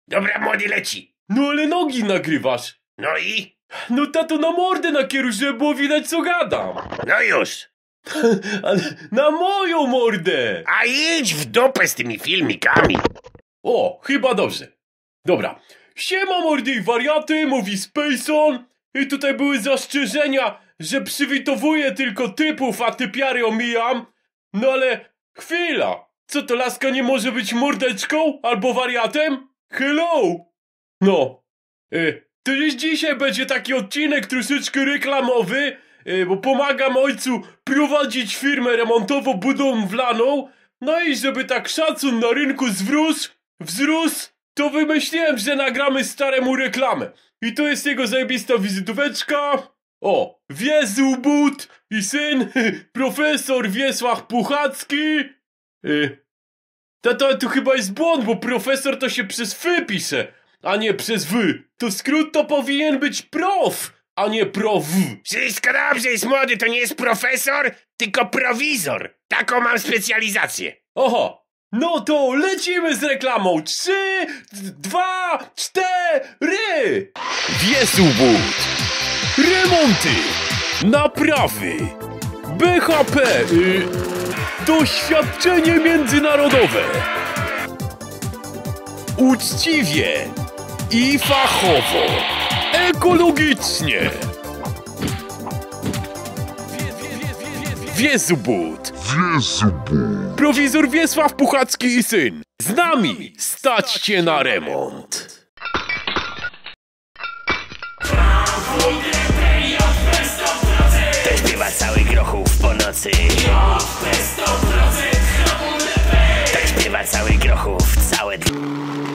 Dobra, młody, leci. No ale nogi nagrywasz. No i? No tato, na mordę nakieruj, żeby było widać, co gadam. No już. Ale na moją mordę. A idź w dupę z tymi filmikami. O, chyba dobrze. Dobra. Siema mordy i wariaty, mówi Spacon. I tutaj były zastrzeżenia, że przywitowuję tylko typów, a typiary omijam. No ale chwila. Co to, laska nie może być mordeczką albo wariatem? Hello. No. To już dzisiaj będzie taki odcinek troszeczkę reklamowy, bo pomagam ojcu prowadzić firmę remontowo-budowlaną. No i żeby tak szacun na rynku wzrósł, to wymyśliłem, że nagramy staremu reklamę. I to jest jego zajebista wizytóweczka. O, Wiezubud i syn, profesor Wiesław Puchacki. Tato, tu chyba jest błąd, bo profesor to się przez F pisze, a nie przez W. To skrót to powinien być prof, a nie prof. Wszystko dobrze jest, młody, to nie jest profesor, tylko prowizor. Taką mam specjalizację. Aha, no to lecimy z reklamą. 3, 2, 4. Wiezubud. Remonty. Naprawy. BHP. Doświadczenie międzynarodowe. Uczciwie i fachowo. Ekologicznie. Wiezubud. Prowizor Wiesław Puchacki i syn. Z nami staćcie na remont. To śpiewa cały Grochów po nocy. Tak śpiewa cały Grochów, całe